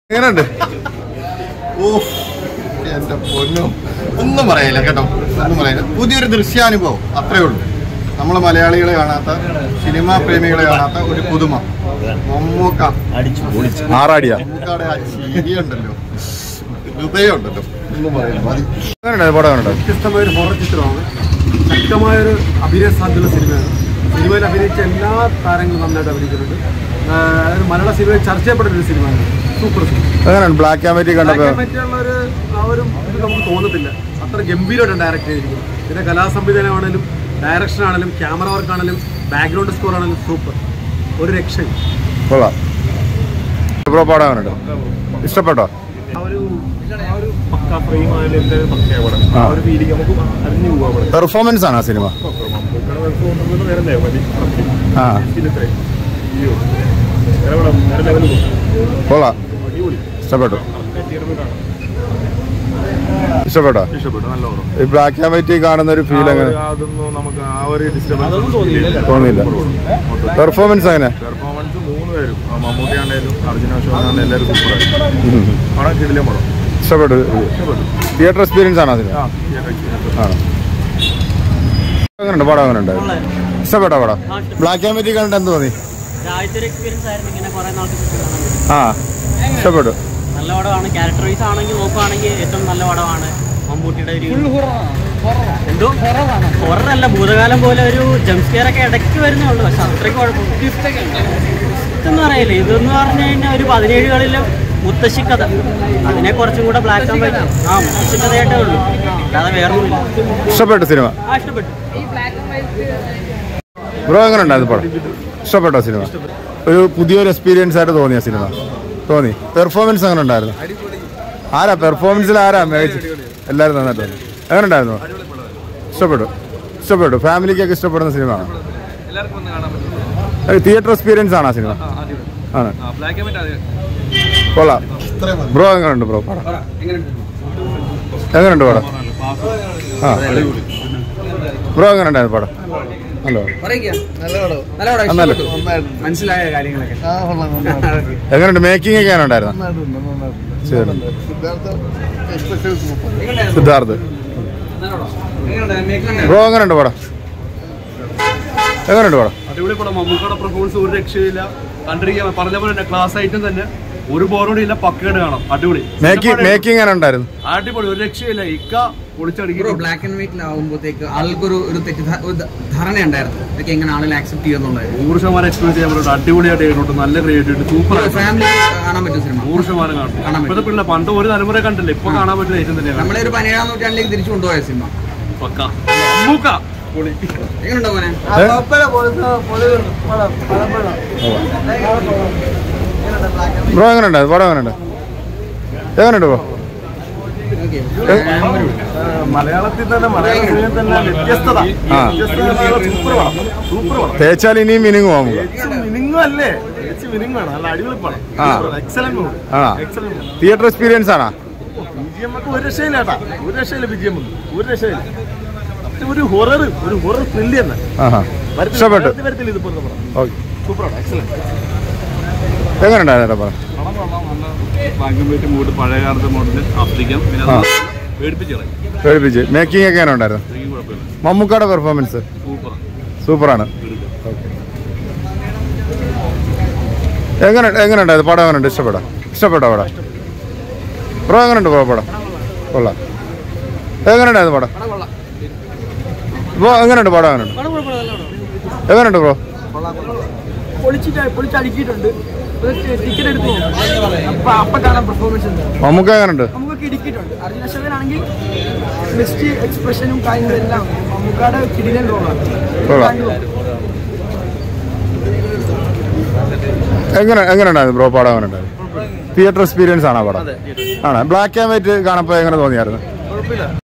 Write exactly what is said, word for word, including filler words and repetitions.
എങ്ങനെയുണ്ട്? ഓ എന്റെ പൊന്നും, ഒന്നും പറയില്ല കേട്ടോ, ഒന്നും പറയില്ല. പുതിയൊരു ദൃശ്യാനുഭവം അത്രേ ഉള്ളൂ. നമ്മള് മലയാളികളെ കാണാത്ത, സിനിമാ പ്രേമികളെ കാണാത്ത ഒരു പുതുമ. മമ്മൂക്ക ആറാടിയ മമ്മൂക്കയുടെ ആ ചിരിയുണ്ടല്ലോ, ഹൃദയമുണ്ടല്ലോ, ഒന്നും പറയില്ല. പടം വ്യത്യസ്തമായൊരു ഹൊറർ ചിത്രമാണ്. ശക്തമായൊരു അഭിനയ സാധ്യതയുള്ള സിനിമയാണ്. സിനിമയിൽ അഭിനയിച്ച എല്ലാ താരങ്ങളും നന്നായിട്ട് അഭിനയിക്കുന്നുണ്ട്. മലയാള സിനിമയിൽ ചർച്ച ചെയ്യപ്പെട്ടൊരു സിനിമയാണ്. സൂപ്പർ സിനിമ. ബ്ലാക്ക് ആൻഡ് വൈറ്റ് കണ്ടപ്പോൾ ഒരു ആ ഒരു ഇത് നമുക്ക് തോന്നത്തില്ല. അത്ര ഗംഭീരമായിട്ട് ഡയറക്റ്റ് ചെയ്തിരിക്കുന്നത്. പിന്നെ കലാസംവിധാനമാണെങ്കിലും ഡയറക്ഷൻ ആണെങ്കിലും ക്യാമറ വർക്ക് ആണെങ്കിലും ബാക്ക്ഗ്രൗണ്ട് സ്കോർ ആണെങ്കിലും സൂപ്പർ. ഒരു രക്ഷയും. ഇഷ്ടപ്പെട്ടോ? പെർഫോമൻസ് ആണ് ആ സിനിമ. കൊള്ളാം. ഇഷ്ടപ്പെട്ടു ഇഷ്ടപ്പെട്ടോ? ഈ ബ്ലാക്ക് ആൻഡ് വൈറ്റ് കാണുന്ന ഒരു ഫീൽ എങ്ങനെ തോന്നിയില്ല? പെർഫോമൻസ് എങ്ങനെ? ഇഷ്ടപ്പെട്ടു. തിയേറ്റർ എക്സ്പീരിയൻസ് ആണോ അതിന്? ആണോ? എങ്ങനെയുണ്ട് പടം? എങ്ങനെയുണ്ട്? ഇഷ്ടപ്പെട്ടോ പടം? ബ്ലാക്ക് ആൻഡ് വൈറ്റ് കണ്ടിട്ട് എന്ത് തോന്നി? ആ ഇഷ്ടപ്പെട്ടു. നല്ല പടമാണ്. ക്യാരക്ടർ വൈസ് ആണെങ്കിൽ നോക്കുകയാണെങ്കിൽ ഏറ്റവും നല്ല പടമാണ്. മമ്മൂട്ടിയുടെ ഒരു എന്തോ ഹൊററല്ല, ഭൂതകാലം പോലെ ഒരു ജംപ് സ്കെയർ ഒക്കെ ഇടയ്ക്ക് വരുന്നേ ഉള്ളൂ. പക്ഷെ അത്രയ്ക്ക് കുഴപ്പമില്ല. ഇതെന്ന് പറയില്ലേ, ഇതെന്ന് പറഞ്ഞു കഴിഞ്ഞാൽ ഒരു പതിനേഴുകളിലെ മുത്തശ്ശി കഥ, അതിനെ കുറച്ചും കൂടെ ബ്ലാക്ക് ആൻഡ് വൈറ്റ് ആ മുത്തശ്ശി കഥയായിട്ടേ ഉള്ളൂ, അല്ലാതെ വേറൊന്നുമില്ല. ഇഷ്ടപ്പെട്ടു സിനിമ? ആ ഇഷ്ടപ്പെട്ടു. ബ്രോ എങ്ങനെ ഉണ്ടായിരുന്നു പടം? ഇഷ്ടപ്പെട്ടോ സിനിമ? ഒരു പുതിയൊരു എക്സ്പീരിയൻസ് ആയിട്ട് തോന്നിയ സിനിമ തോന്നി? പെർഫോമൻസ് എങ്ങനെ ഉണ്ടായിരുന്നു? ആരാ പെർഫോമൻസിൽ ആരാ മികച്ച? എല്ലാവരും നന്നായിട്ട് തോന്നി. എങ്ങനെ ഉണ്ടായിരുന്നു? ഇഷ്ടപ്പെട്ടു ഇഷ്ടപ്പെട്ടു ഫാമിലിക്കൊക്കെ ഇഷ്ടപ്പെടുന്ന സിനിമയാണ്. തിയേറ്റർ എക്സ്പീരിയൻസ് ആണ് ആ സിനിമ. ആണ്. കൊള്ളാം. ബ്രോ എങ്ങനെയുണ്ട് ബ്രോ പടം? എങ്ങനെയുണ്ട് പടം? ആ ബ്രോ എങ്ങനെ ഉണ്ടായിരുന്നു പടം? ഹലോ, മനസ്സിലായ കാര്യങ്ങളൊക്കെ എങ്ങനെയുണ്ട്? മേക്കിംഗ് ഒക്കെ ഉണ്ടായിരുന്നു? സിദ്ധാർത്ഥ്. ബ്രോ എങ്ങനെയുണ്ട് പടം? എങ്ങനെയുണ്ട് പടം? അടിപൊളി പടം. മമ്മൂക്കയുടെ പെർഫോമൻസ് ഒരു രക്ഷയില്ല. കണ്ടിരിക്കാൻ പറഞ്ഞ പോലെ തന്നെ ക്ലാസ് ഐറ്റം തന്നെ, ഒരു ബോറോടി ഇല്ല, പക്കയായിട്ട് കാണാം. അടിപൊളി മേക്കിംഗ് എങ്ങനെ ഉണ്ടായിരുന്നു? അടിപൊളി, ഒരു രക്ഷയില്ല. ഇക്ക പൊളിച്ചടിക്കും. ബ്ലാക്ക് ആൻഡ് വൈറ്റിലാവുമ്പോഴത്തേക്ക് ആൾക്കൊരു ഒരു തെറ്റിദ്ധാരണ ഉണ്ടായിരുന്നു, ഇതൊക്കെ എങ്ങനെ ആളുകൾ ആക്സെപ്റ്റ് ചെയ്യുന്നുള്ളത്. നൂറ് ശതമാനം എക്സ്പീരിയൻസ് ചെയ്യാൻ പറ്റും. അടിപൊളിയായിട്ട് ചെയ്തിട്ടുണ്ട്. നല്ല ക്രിയേറ്റിവിറ്റി, സൂപ്പർ. ഫാമിലി കാണാൻ പറ്റും സിനിമ. നൂറ് ശതമാനം കാണും. ഇപ്പോഴത്തെ പിള്ളേർ പണ്ട് ഒരു തലമുറ കണ്ടില്ല, ഇപ്പൊ കാണാൻ പറ്റുന്ന ഏറ്റവും തന്നെയാണ്. നമ്മളെ ഒരു പതിനേഴാം നൂറ്റാണ്ടിലേക്ക് തിരിച്ചു കൊണ്ടുപോയ സിനിമ. പക്ക മമ്മൂക്ക പൊളി. എങ്ങനെയുണ്ടോ മോനെ? ബ്രോ എങ്ങനെയുണ്ട് പടം? എങ്ങനെയുണ്ട്? എങ്ങനെയുണ്ട് ബ്രോ? മലയാളത്തിൽ തന്നെ മലയാള സിനിമയിൽ തന്നെ വ്യത്യസ്തത. തേച്ചാൽ ഇനിയും മിനിങ് പോകും. മിനിങ്ങും അല്ലേ? മിനിങ് വേണം. നല്ല അടിപൊളി പടം. Excellent movie. തിയേറ്റർ എക്സ്പീരിയൻസ് ആണോ? ബിജിഎം ഒക്കെ ഒരു രക്ഷയില്ല കേട്ടാ, ഒരു രക്ഷയില്ല. ബിജിഎം ഒരു രക്ഷയില്ല. ഒരു ഹൊറർ, ഒരു ഹൊറർ ത്രില്ല് തന്നെ. ഇഷ്ടപ്പെട്ടു. വരത്തില്ല ഇതുപോലത്തെ പടം. സൂപ്പറാണ്, എക്സലന്റ്. എങ്ങനെയുണ്ടായിരുന്നു പടം? മൂഡ് പഴയ കാലത്തെ മോഡല് ആസ്വദിക്കാം. പിന്നെ പേടിപ്പിച്ച്. മേക്കിംഗ് ഒക്കെ ഉണ്ടായിരുന്നു? മമ്മൂക്കയുടെ പെർഫോമൻസ് സൂപ്പറാണ്. എങ്ങനെ എങ്ങനെയുണ്ടായിരുന്നു പടം? എങ്ങനെയുണ്ട്? ഇഷ്ടപ്പെടാം? ഇഷ്ടപ്പെട്ടോ പടം? ബ്രോ എങ്ങനെയുണ്ട് ബ്രോ പടം? കൊള്ളാം. എങ്ങനെയുണ്ടായിരുന്നു പടം? ബ്രോ എങ്ങനെയുണ്ട് പടം? എങ്ങനെയുണ്ട്? എങ്ങനെയുണ്ട് ബ്രോ? പൊളിച്ചടിക്കിയിട്ടുണ്ട്. ടിക്കറ്റ് എടുത്തു അപ്പൊ അപ്പൊ കാണാൻ പെർഫോമൻസ് ഉണ്ട്. മമ്മൂക്ക എങ്ങനെയുണ്ട്? മമ്മൂക്ക ഇടുക്കിയിട്ടുണ്ട്. അർജുന അശോകനാണെങ്കിൽ നെക്സ്റ്റ് എക്സ്പ്രഷനും കാര്യങ്ങളും എല്ലാം മമ്മൂക്കയുടെ കിടിലൻ റോളാണ്. എങ്ങനെ എങ്ങനെയുണ്ടായിരുന്നു ബ്രോ പടം? എങ്ങനെയുണ്ടായിരുന്നു? തിയേറ്റർ എക്സ്പീരിയൻസ് ആണോ പടം? ആണ്. ബ്ലാക്ക് ആൻഡ് വൈറ്റ് കാണപ്പോ എങ്ങനെ തോന്നിയായിരുന്നു?